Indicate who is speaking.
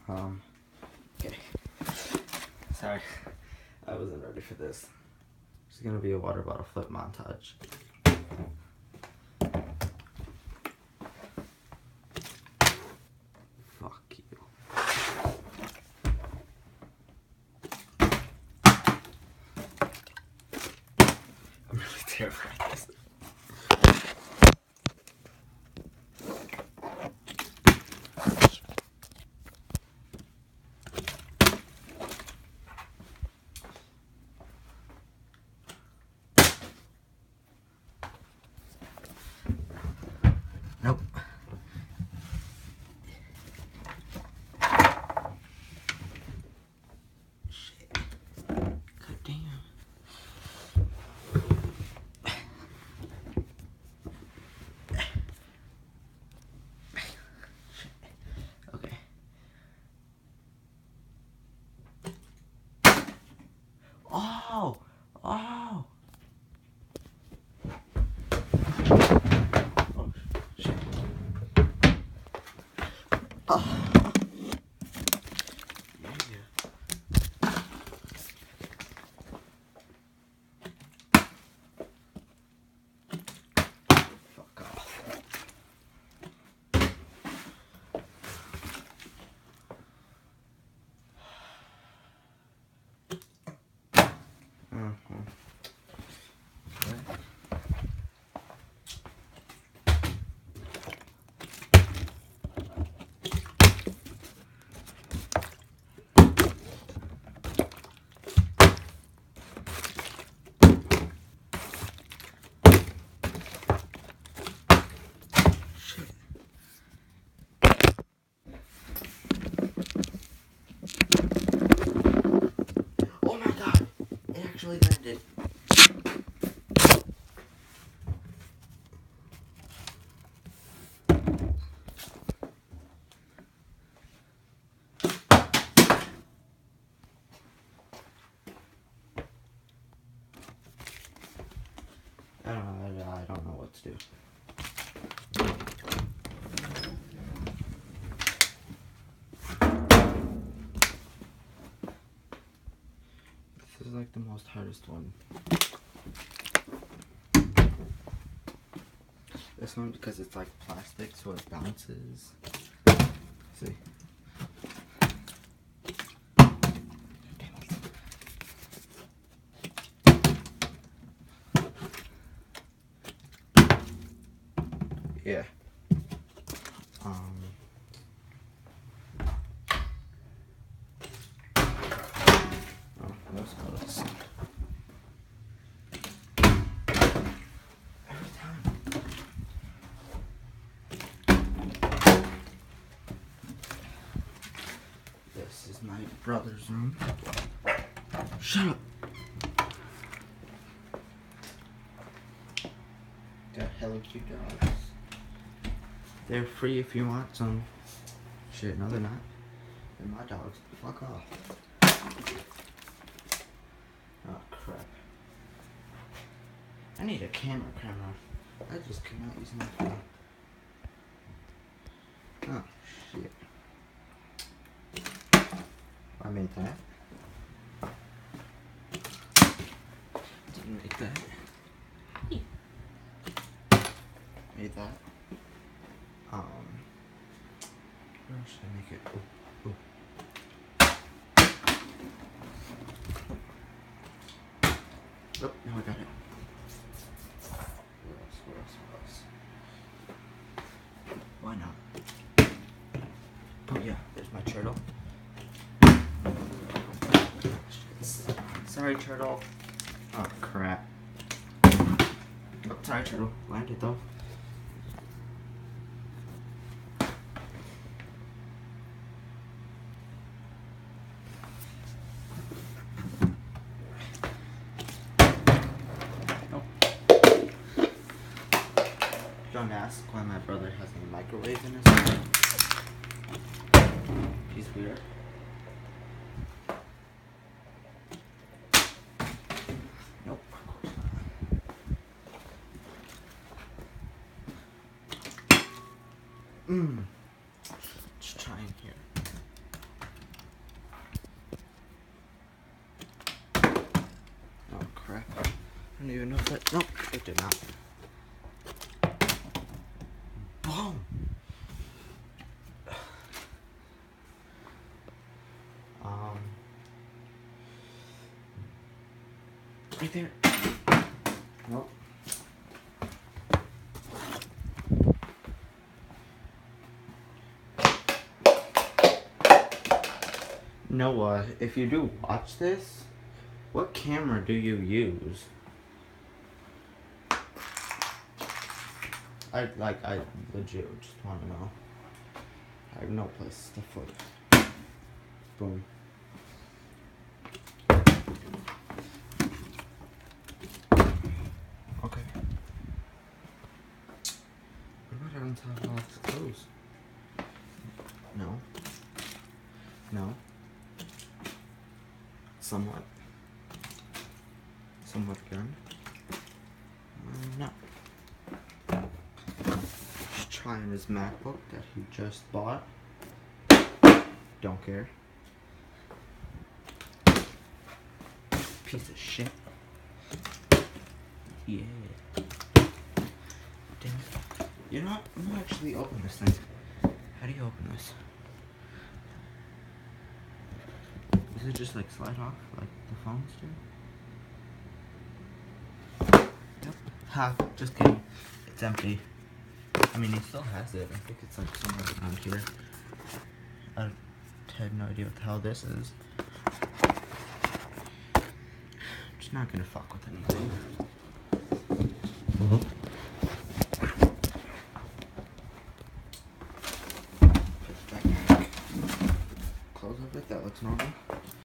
Speaker 1: Okay. Sorry, I wasn't ready for this. It's gonna be a water bottle flip montage. Fuck you. I'm really terrified of this. Nope. Shit. God damn. Okay. Oh! Oh! Oh, shit. Oh. Fuck off. Oh my god! It actually landed. I don't know what to do. This is like the most hardest one. This one because it's like plastic, so it bounces. See? Yeah. Oh, that's close. Every time. This is my brother's room. Shut up. Got hella cute dogs. They're free if you want some. Shit, no they're not. They're my dogs. Fuck off. Oh crap. I need a camera. I just cannot use my phone. Oh shit. I made that. Didn't make that. Made that. Where should I make it? Ooh, ooh. Oh, now I got it. Where else? Why not? Oh yeah, there's my turtle. Sorry, turtle. Oh crap. Oh, sorry, turtle. Landed though. Don't ask why my brother has a microwave in his room. He's weird. Nope, of course not. Just trying here. don't even know if that. Nope, it did not. Boom! Right there. Nope. Noah, if you do watch this, what camera do you use? I legit just want to know. I have no place to flip. Boom. Okay. What about on top of all the clothes? No. No. Somewhat. Somewhat good. No. Just trying his MacBook that he just bought. Don't care. Piece of shit. Yeah. Damn it. You know what? I'm gonna actually open this thing. How do you open this? Does it just like slide off like the phones do? Yep. Ha, just kidding. It's empty. I mean, he still has it. I think it's like somewhere around here. I had no idea what the hell this is. I'm just not gonna fuck with anything. Close of it, that looks normal.